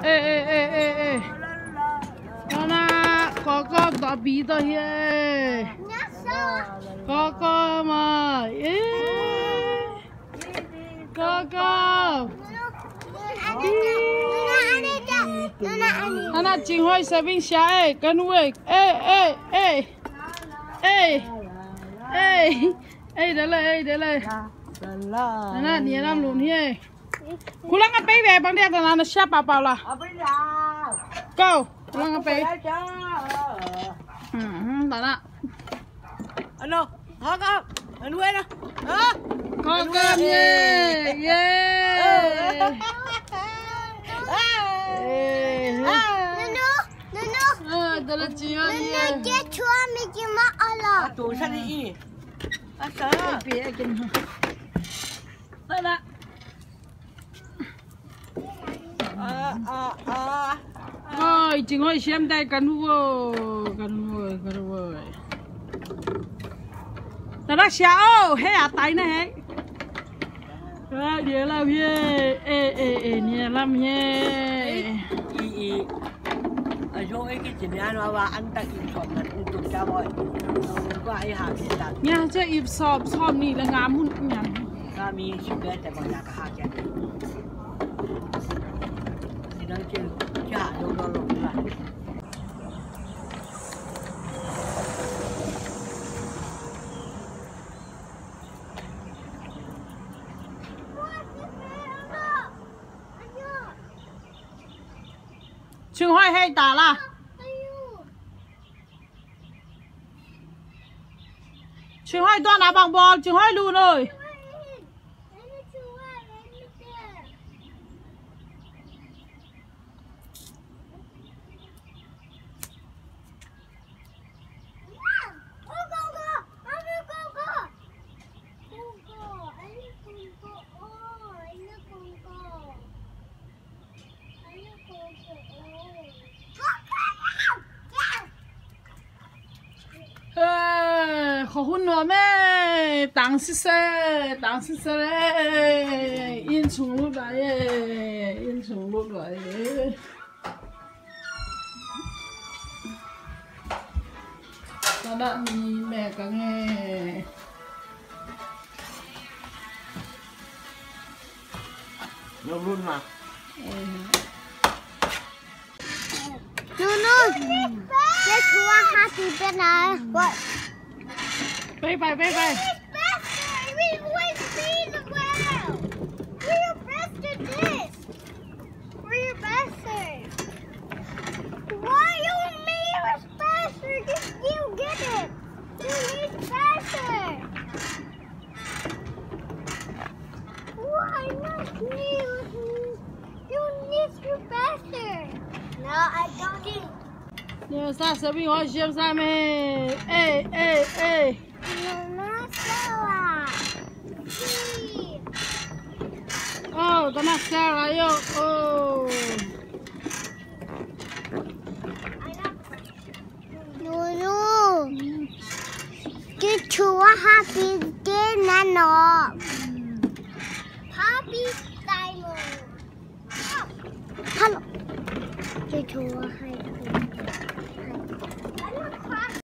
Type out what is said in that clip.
ê ê ê ê ê nó là có tỏ bí tỏ hiê có mà ê có nó chỉ hỏi sẽ bên xa ê cái nuôi ê ê ê ê ê ê đó là nó nhẹ lắm luôn hiê cú lăng cái bé bằng đèn là nó sắp bảo là câu lăng cái bé đó là ano có anh quên đâu có cơm yeah yeah đó là chị ơi chủ sao đi sợ bé kinh đó là ôi chị ngồi xem đây cần vô đó sao hết à tay này hết đi làm gì ê đi làm gì ở chỗ cái chuyện này nó và anh ta im sọt là cũng tụt ra rồi có ai hàng gì đó nha chứ im sọpนี่ละงามหุ่นหยังก็มีชุดเดินแต่บางอย่างก็หาแค่ที่นั่นคือจะลงละ Trường Hoài hay tả là Trường Hoài toàn là bằng bò Trường Hoài luôn rồi khó hôn nữa mẹ tặng xí xe yên xuống lúc đấy các bạn nhìn mẹ cả nghe nó luôn mà Let's go happy birthday. What? Bye. We went speed the well. We're your best at this. We're your best. Why you me was faster? Just you get it. You need faster. Why not me? You need to faster. No, I don't need. Nhờ sao sẽ bị hỏi xem sao mẹ ê Mama sawa. oh tao nát sao lại yo oh No. Cái chúa happy day nè nó. Happy Diamond. Hello. Cái chúa happy.